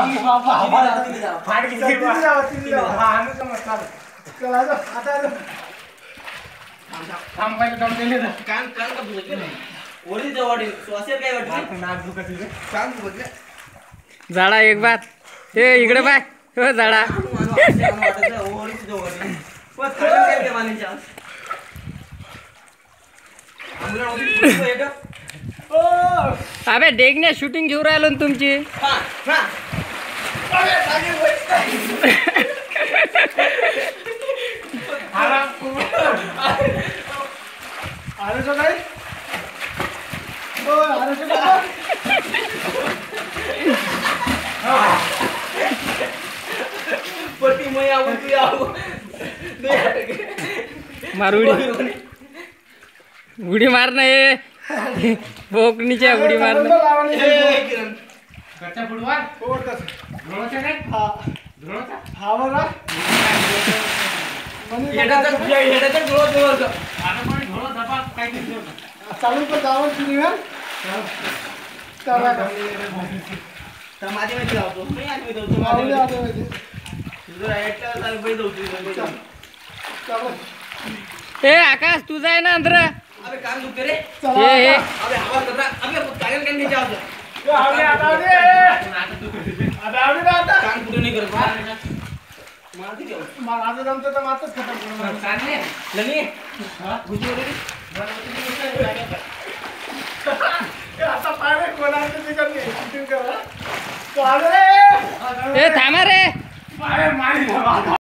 झाडा एक बात हे इकडे पाय हो झाडा अबे डेगण्या शूटिंग घेऊन राहिलो ना तुमची मारुडी उडी मारणं हे बोकणीच्या उडी मारणं ए आकाश तुझा आहे ना अंदर अबे काम दुखते रे हे अबे आवाज करता अबे कागल kan नीचे आओ आता काम कुठे नाही करत मारती जाऊ माझं जमतं तर मातच खतम करून चालले लनी हां बुजी रे आता पारे कोणाचं तिकडे शूटिंग करा थांबा रे पारे मारी